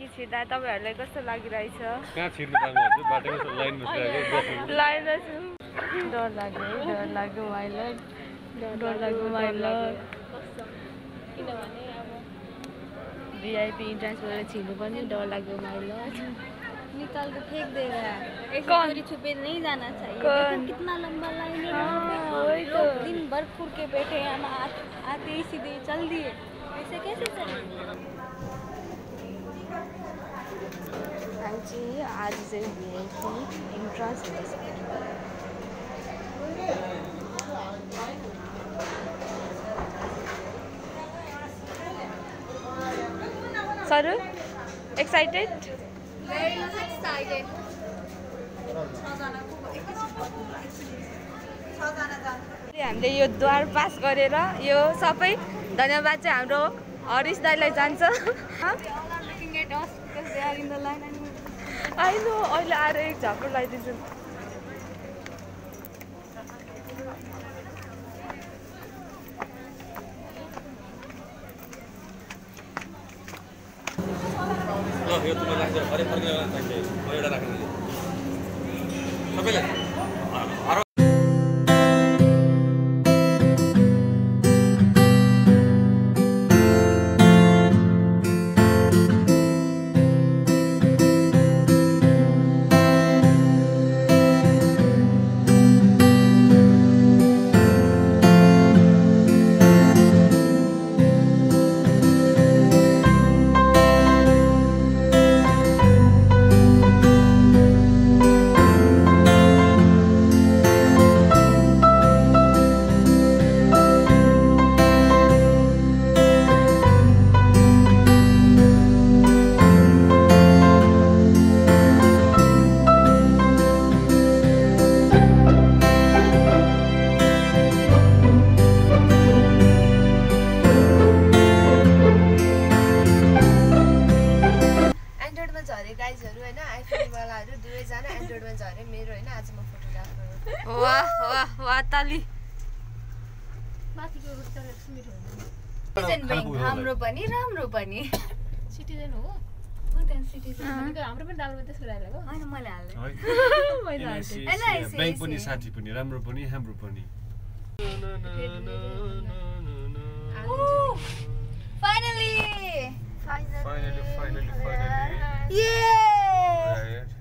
अघि छिर्दा तपाईहरुलाई कस्तो लागिरहेछ कहाँ छिर्नु पाउनु हुन्छ बाटोको लाइनमा छिरेको लाइनमा छु डर लाग्यो मलाई डर लाग्यो मलाई किनभने अब वीआईपी इन्ट्रान्सबाट छिर्नु पनि डर लाग्यो मलाई निकाल के फेंक देगा ऐसे छुपे नहीं जाना चाहिए कितना लंबा लाइन है दिन भर फुर के बैठे हम आते ही सीधे चल दिए ऐसे कैसे चलेंगे जी आज चाहिँ वीआईपी इन्ट्रान्स हुँदैछ सर एक्साइटेड Very excited. हामीले यो द्वार पास गरेर यो सबै धन्यवाद चाहिँ हाम्रो हरिश दाइलाई जान्छ अहिले आएर एक झापड लगाइदिन्छु ल यो तुम्हाला लाग्छ हरेक फर्केर राख्ने म एउटा राख्ने सबैले हाम्रो पनि राम्रो पनि सिटिजन हो सिटिजन हाम्रो पनि राम्रो त्यसको हालेको हैन मैले हाल्दै बैंक पनि साथी पनि राम्रो पनि हाम्रो पनि फाइनली फाइनली ये